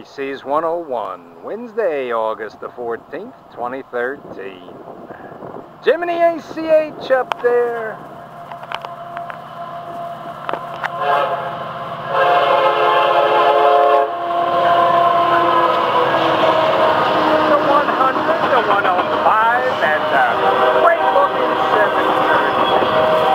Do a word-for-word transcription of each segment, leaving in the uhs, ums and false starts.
F E C one oh one, Wednesday, August the fourteenth, twenty thirteen. Jiminy A C H up there. The one hundred, the one oh five, and the great looking seven thirty.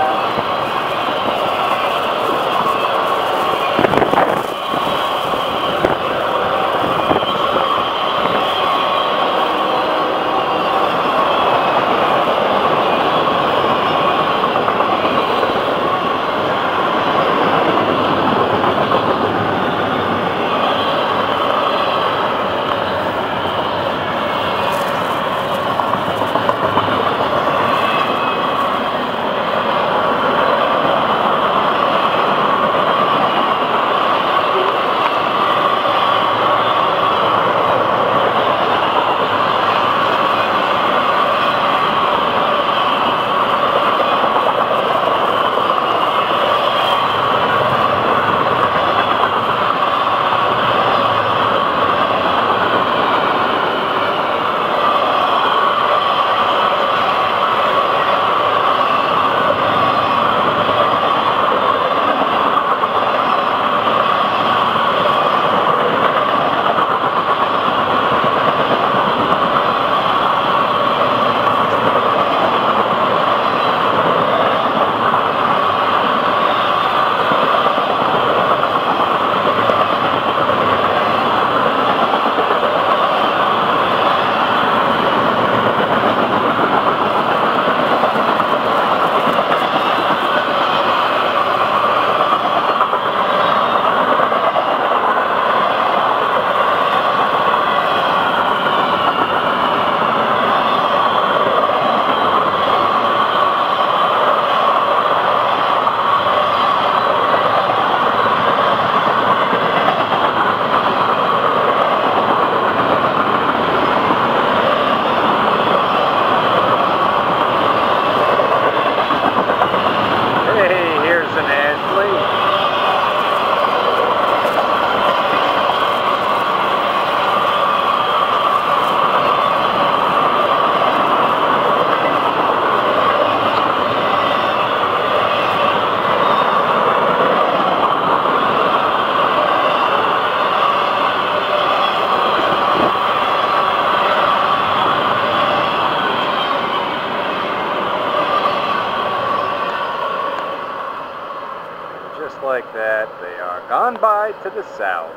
Just like that, they are gone by to the south.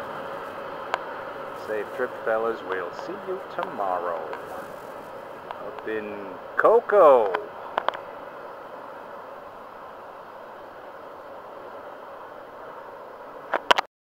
Safe trip, fellas. We'll see you tomorrow up in Cocoa.